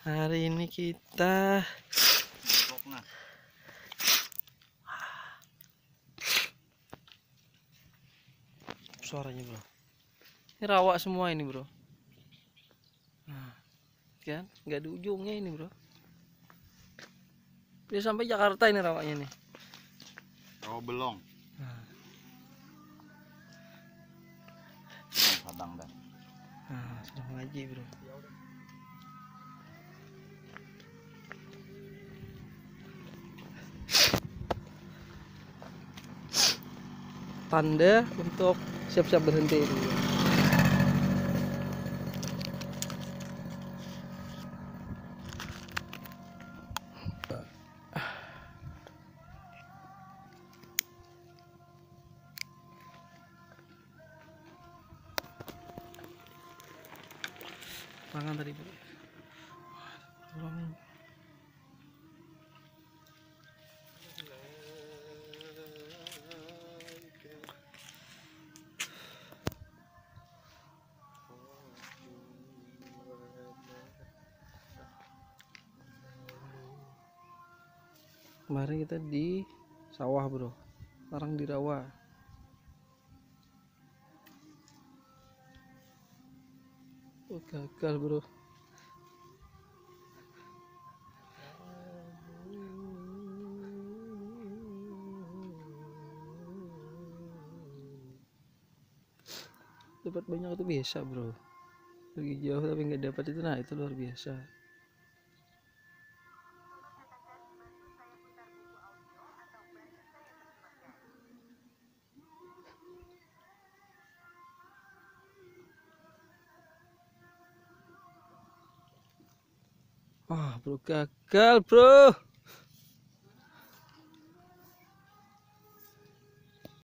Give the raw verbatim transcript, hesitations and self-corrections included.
Hari ini kita suaranya bro, ini rawa semua ini bro. Nah, kan nggak ada ujungnya ini bro. Dia sampai Jakarta ini rawaknya nih. Rawa belong. Nah, Padang dah. nah sudah ngaji bro. Tanda untuk siap-siap berhenti ini bro. Tangan tadi bro. Belum. Kemarin kita di sawah bro, sekarang di rawa. Oh, gagal bro. Dapat banyak itu biasa bro, pergi jauh tapi nggak dapat itu, nah itu luar biasa. Wah bro, gagal bro.